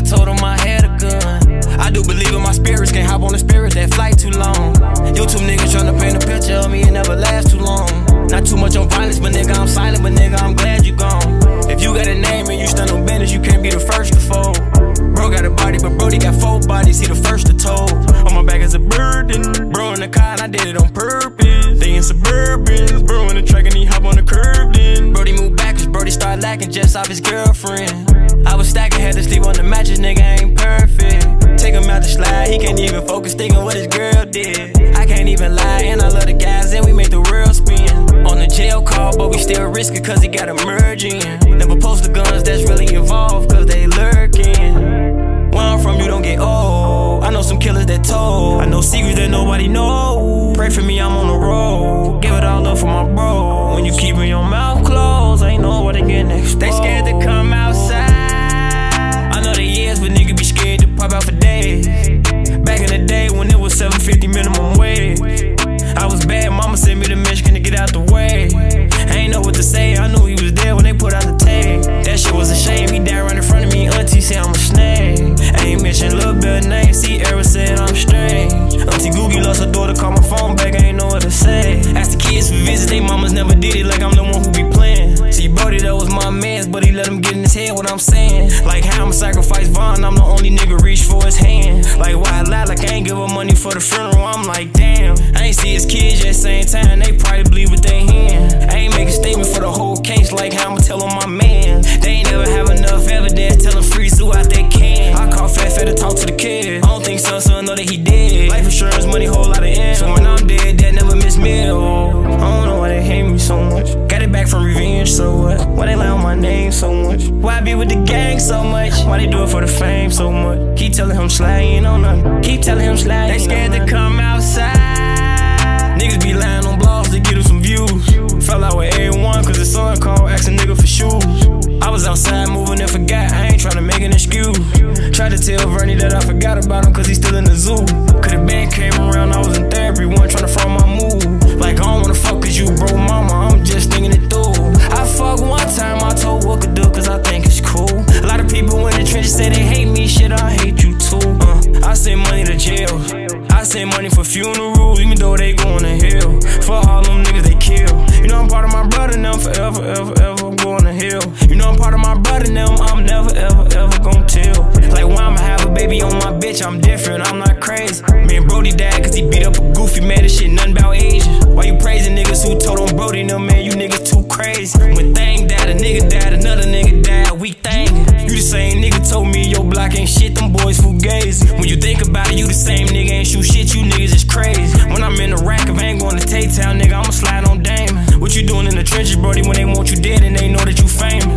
told him I had a gun. I do believe in my spirits, can't hop on the spirit, that flight too long. YouTube niggas tryna paint a picture of me, it never lasts too long. Not too much on violence, but nigga, I'm silent, but nigga, I'm glad you gone. If you got a name and you stand on business, you can't be the first to fold. Bro got a body, but Brody got 4 bodies, he the first to told. On my back is a burden, bro in the car and I did it on purpose. They in Suburbans, bro in the track and he hop on the curb then. Brody moved back cause Brody started lacking just off his girlfriend. I was stacking, had to sleep on the mattress, nigga ain't perfect. Take him out the slide, he can't even focus thinking what his girl did. I can't even lie, and I love the guys and we make the world spin. On the jail call, but we still risk it cause he got a merge in. Never post the guns that's really involved cause they lurking. Where I'm from, you don't get old. I know some killers that told. I know secrets that nobody knows. Pray for me, I'm on the road. Give it all up for my bro. When you keepin' your mouth closed, ain't know what they get next. They scared to come outside. I know they is, but niggas be scared to pop out for days. Back in the day when it was $7.50 minimum wage, I was bad, mama sent me to Michigan to get out the way. I ain't know what to say, I knew he was there when they put out the tag. That shit was a shame, he died right in front of me, auntie said I'm a snake. I ain't mention Lil Bit name, see Era said I'm strange. Auntie Googie lost her daughter, call my phone back, I ain't know what to say. Asked the kids for visits, they mamas never did it like I'm the one who be playing. See Brodie, that was my mans, but he let him get in his head what I'm saying. Like how I'ma sacrifice Vaughn, I'm the only nigga reach for his hand. Like why I lie, like I ain't give her money for the funeral, I'm like damn. I ain't see his kids yet, same time, they probably believe what they hearing. I ain't make a statement for the whole case, like how I'ma tell on my man. They ain't never have enough evidence, tell them free Sue out they can. I call Fat to talk to the kid, I don't think son know that he dead. Life insurance money, whole lot of end. So when I'm dead, that never miss meal. I don't know why they hate me so much. Got it back from revenge, so what? Why they lie on my name so much? Why I be with the gang so much? Why they do it for the fame so much? Keep telling him slide, he ain't on nothing. Keep telling him slide, they scared to come outside. Niggas be lying on blogs to get them some views. Fell out with A1 cause the son called, asking nigga for shoes. I was outside moving and forgot, I ain't tryna make an excuse. Tried to tell Vernie that I forgot about him cause he's still in the zoo. Could've been came around, I was in therapy, one tryna front my move. Like I don't wanna fuck cause you bro mama, I'm just thinking it through. I fuck one time, I told what could do cause I think it's cool. A lot of people in the trenches say they hate me, shit I hate you too. I send money to jail, I send money for funerals, even though they going to hell. For all them niggas they kill. You know I'm part of my brother now, forever, ever, ever, I'm going to hell. You know I'm part of my brother now, I'm never, ever, ever gon' tell. Like when I'ma have a baby on my bitch, I'm different, I'm not crazy. Me and Brody died cause he beat up a goofy, mad as shit, nothing about Asian. Why you praising niggas who told on Brody, no man, you niggas too crazy. When Thang died, a nigga died, another nigga died, we thankin'. You the same nigga told me your block ain't shit, them boys fugazi. When you think about it, you the same nigga, ain't shoot shit, you niggas is crazy. When I'm in the rack, if I ain't going to Tay-Town, nigga, I'ma slide on Damon. What you doing in the trenches, Brody, when they want you dead and they know that you famous?